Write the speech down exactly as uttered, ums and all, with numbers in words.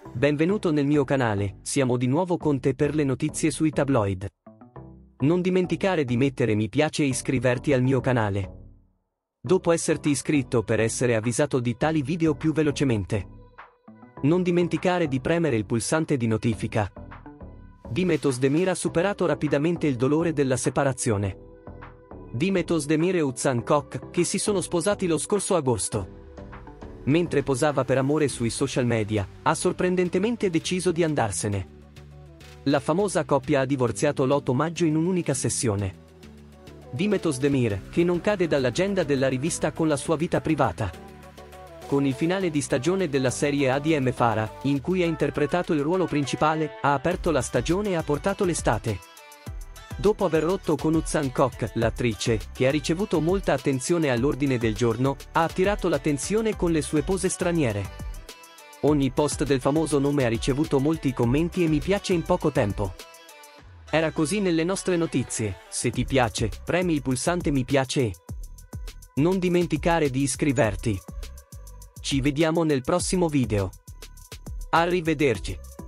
Benvenuto nel mio canale, siamo di nuovo con te per le notizie sui tabloid. Non dimenticare di mettere mi piace e iscriverti al mio canale. Dopo esserti iscritto per essere avvisato di tali video più velocemente. Non dimenticare di premere il pulsante di notifica. Dimet Özdemir ha superato rapidamente il dolore della separazione. Dimet Özdemir e Oğuzhan Koç, che si sono sposati lo scorso agosto. Mentre posava per amore sui social media, ha sorprendentemente deciso di andarsene. La famosa coppia ha divorziato l'otto maggio in un'unica sessione. Dimet Özdemir, che non cade dall'agenda della rivista con la sua vita privata. Con il finale di stagione della serie A D M Farah, in cui ha interpretato il ruolo principale, ha aperto la stagione e ha portato l'estate. Dopo aver rotto con Oğuzhan Koç, l'attrice, che ha ricevuto molta attenzione all'ordine del giorno, ha attirato l'attenzione con le sue pose straniere. Ogni post del famoso nome ha ricevuto molti commenti e mi piace in poco tempo. Era così nelle nostre notizie. Se ti piace, premi il pulsante mi piace e non dimenticare di iscriverti. Ci vediamo nel prossimo video. Arrivederci.